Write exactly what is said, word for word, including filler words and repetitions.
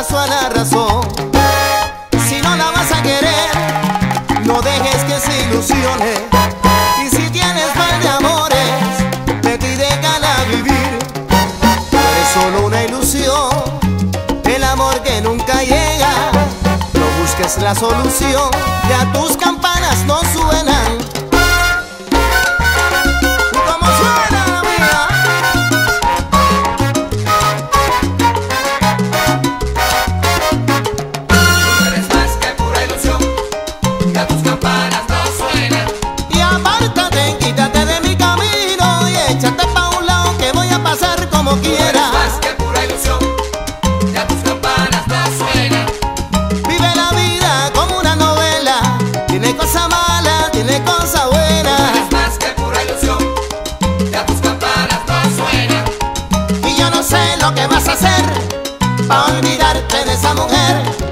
paso a la razón. Si no la vas a querer, no dejes que se ilusione. Y si tienes mal de amores, vete y déjala vivir. Eres solo una ilusión, el amor que nunca llega. No busques la solución, ya tus campanas no suenan. ¿Cómo suena la mía? Tú eres más que pura ilusión, ya tus campanas no suenan. Y apártate, quítate de mi camino y échate pa' un lado que voy a pasar como Tú eres quiera. más que pura ilusión, ya tus campanas no suenan. Vive la vida como una novela, tiene cosa mala, tiene cosa buena. Tú eres más que pura ilusión, ya tus campanas no suenan. Y yo no sé lo que vas a hacer pa' olvidarte de esa mujer.